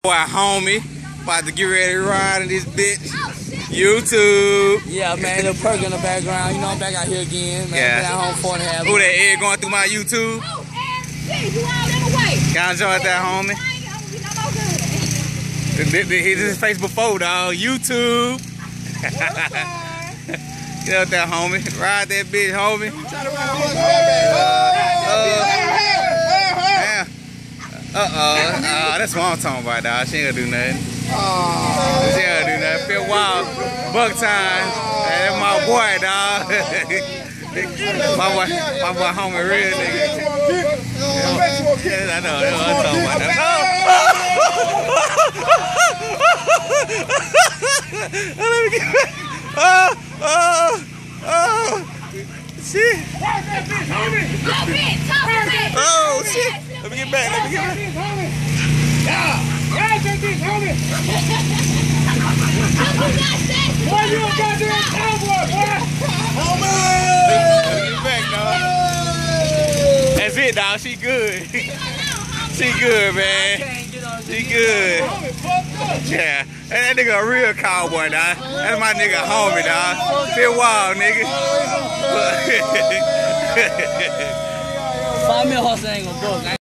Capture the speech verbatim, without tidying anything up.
Boy, homie, about to get ready to ride in this bitch. YouTube. Yeah, man, little perk in the background. You know, I'm back out here again, man. Yeah. Been at home four and a half. Who that egg going through my YouTube? Oh, and shit, you all in the way. Y'all enjoy that, homie? He just face before, dog. YouTube. Get out there, homie. Ride that bitch, homie. Uh oh, uh, that's what I'm talking about, dog. She ain't gonna do nothing. Oh. She ain't gonna do nothing. Feel wild. Buck time. Hey, that's my boy, dog. my boy, my boy, homie, real nigga. Yeah, I know, that's what I'm talking about. Oh. Let me get back. Oh, oh, oh. Shit. Oh, shit. Let me get back, let me get back. Yeah, ride that bitch, homie. Boy, you a goddamn cowboy, boy. Homie. Let me get back, dog. That's it, dog. She good. She good, man. She good. Yeah, that nigga a real cowboy, dog. That's my nigga homie, dog. Feel wild, nigga. Five mil horse ain't gonna book.